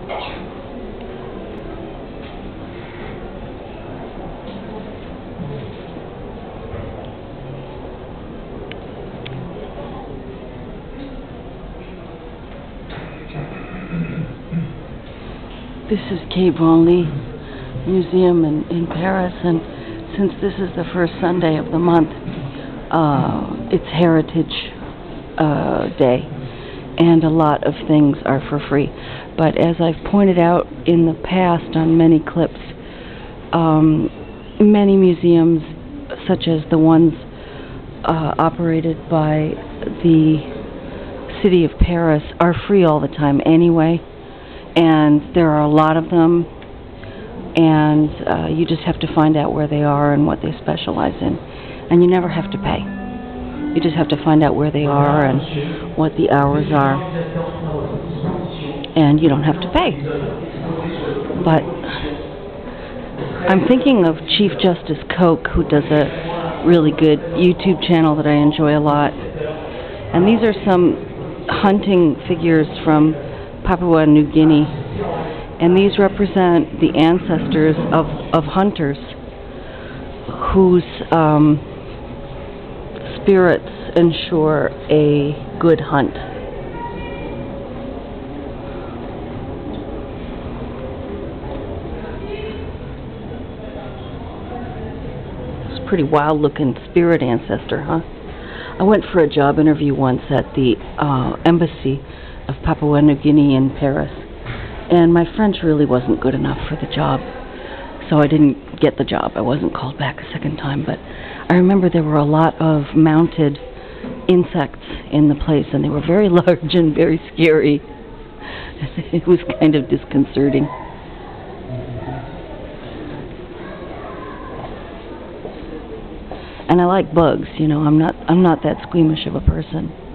This is Quai Branly Museum in Paris, and since this is the first Sunday of the month, it's Heritage Day, and a lot of things are for free. But as I've pointed out in the past on many clips, many museums, such as the ones operated by the city of Paris, are free all the time anyway. And there are a lot of them, and you just have to find out where they are and what they specialize in. And you never have to pay. You just have to find out where they are and what the hours are, and you don't have to pay. But I'm thinking of Chief Justice Coke, who does a really good YouTube channel that I enjoy a lot. And these are some hunting figures from Papua New Guinea, and these represent the ancestors of hunters whose spirits ensure a good hunt. It's a pretty wild looking spirit ancestor, huh? I went for a job interview once at the embassy of Papua New Guinea in Paris, and my French really wasn't good enough for the job, so I didn't get the job. I wasn't called back a second time, but I remember there were a lot of mounted insects in the place, and they were very large and very scary. It was kind of disconcerting. And I like bugs, you know. I'm not that squeamish of a person.